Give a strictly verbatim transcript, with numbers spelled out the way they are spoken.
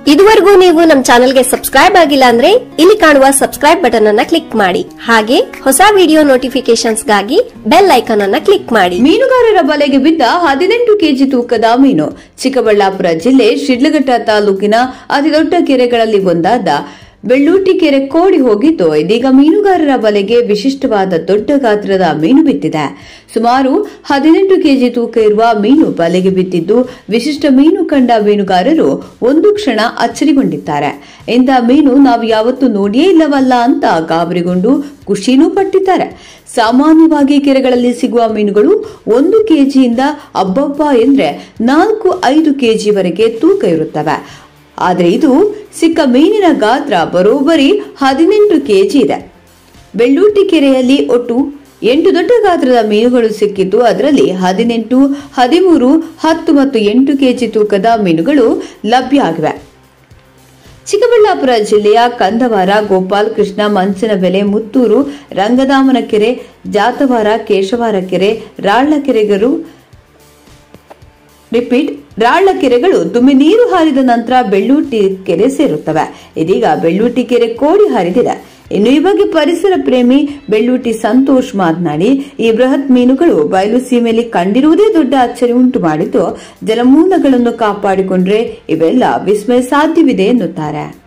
ಇದುವರೆಗೂ ನೀವು ನಮ್ಮ ಚಾನೆಲ್ಗೆ ಸಬ್ಸ್ಕ್ರೈಬ್ ಆಗಿಲ್ಲ ಅಂದ್ರೆ ಇಲ್ಲಿ ಕಾಣುವ ಸಬ್ಸ್ಕ್ರೈಬ್ ಬಟನ್ ಅನ್ನ ಕ್ಲಿಕ್ ಮಾಡಿ. ಹಾಗೆ ಹೊಸ ವಿಡಿಯೋ ನೋಟಿಫಿಕೇಶನ್ಸ್ ಗಾಗಿ ಬೆಲ್ ಐಕಾನ್ ಅನ್ನ ಕ್ಲಿಕ್ ಮಾಡಿ. ಮೀನುಗಾರರ ಬಲೆಗೆ ಬಿದ್ದ ಹದಿನೆಂಟು ಕೆಜಿ ತೂಕದ ಮೀನು. ಚಿಕ್ಕಬಳ್ಳಾಪುರ ಜಿಲ್ಲೆ ಶಿಡ್ಲಘಟ್ಟ ತಾಲೂಕಿನ ಅತಿದೊಡ್ಡ ಕೆರೆಗಳಲ್ಲಿ ಒಂದಾದ ಬೆಳ್ಳೂಟಿ ಕೆರೆ ಕೋಡಿ ಹೋಗಿದ್ದು, ಇದೀಗ ಮೀನುಗಾರರ ಬಲೆಗೆ ವಿಶಿಷ್ಟವಾದ ದೊಡ್ಡ ಗಾತ್ರದ ಮೀನು ಬಿದ್ದಿದೆ. ಸುಮಾರು ಹದಿನೆಂಟು ಕೆಜಿ ತೂಕ ಇರುವ ಮೀನು ಬಲೆಗೆ ಬಿದ್ದಿದ್ದು, ವಿಶಿಷ್ಟ ಮೀನು ಕಂಡ ಮೀನುಗಾರರು ಒಂದು ಕ್ಷಣ ಅಚ್ಚರಿಗೊಂಡಿದ್ದಾರೆ. ಇಂಥ ಮೀನು ನಾವು ಯಾವತ್ತೂ ನೋಡಿಯೇ ಇಲ್ಲವಲ್ಲ ಅಂತ ಗಾಬರಿಗೊಂಡು ಖುಷಿನೂ ಪಟ್ಟಿದ್ದಾರೆ. ಸಾಮಾನ್ಯವಾಗಿ ಕೆರೆಗಳಲ್ಲಿ ಸಿಗುವ ಮೀನುಗಳು ಒಂದು ಕೆಜಿಯಿಂದ ಅಬ್ಬಬ್ಬ ಎಂದ್ರೆ ನಾಲ್ಕು ಐದು ಕೆಜಿವರೆಗೆ ತೂಕ ಇರುತ್ತವೆ. ಆದರೆ ಇದು ಸಿಕ್ಕ ಮೀನಿನ ಗಾತ್ರ ಬರೋಬ್ಬರಿ ಹದಿನೆಂಟು ಕೆಜಿ ಇದೆ. ಬೆಳ್ಳೂಟಿ ಕೆರೆಯಲ್ಲಿ ಒಟ್ಟು ಎಂಟು ದೊಡ್ಡ ಗಾತ್ರದ ಮೀನುಗಳು ಸಿಕ್ಕಿದ್ದು, ಅದರಲ್ಲಿ ಹದಿನೆಂಟು, ಹದಿಮೂರು, ಹತ್ತು ಮತ್ತು ಎಂಟು ಕೆಜಿ ತೂಕದ ಮೀನುಗಳು ಲಭ್ಯ ಆಗಿವೆ. ಚಿಕ್ಕಬಳ್ಳಾಪುರ ಜಿಲ್ಲೆಯ ಕಂದವಾರ, ಗೋಪಾಲಕೃಷ್ಣ, ಮಂಚನಬೆಲೆ, ಮುತ್ತೂರು, ರಂಗದಾಮನ ಕೆರೆ, ಜಾತವಾರ, ಕೇಶವಾರ ಕೆರೆ, ರಾಳ್ಳ ಕೆರೆಗಳು ರಿಪೀಟ್ ರಾಳ್ಳ ಕೆರೆಗಳು ತುಂಬಿ ನೀರು ಹಾರಿದ ನಂತರ ಬೆಳ್ಳೂಟಿ ಕೆರೆ ಸೇರುತ್ತವೆ. ಇದೀಗ ಬೆಳ್ಳೂಟಿ ಕೆರೆ ಕೋಡಿ ಹರಿದಿದೆ. ಇನ್ನು ಈ ಬಗ್ಗೆ ಪರಿಸರ ಪ್ರೇಮಿ ಬೆಳ್ಳೂಟಿ ಸಂತೋಷ್ ಮಾತನಾಡಿ, ಈ ಬೃಹತ್ ಮೀನುಗಳು ಬಯಲು ಸೀಮೆಯಲ್ಲಿ ಕಂಡಿರುವುದೇ ದೊಡ್ಡ ಅಚ್ಚರಿ ಉಂಟು ಮಾಡಿದ್ದು, ಜಲಮೂಲಗಳನ್ನು ಕಾಪಾಡಿಕೊಂಡ್ರೆ ಇವೆಲ್ಲ ವಿಸ್ಮಯ ಸಾಧ್ಯವಿದೆ ಎನ್ನುತ್ತಾರೆ.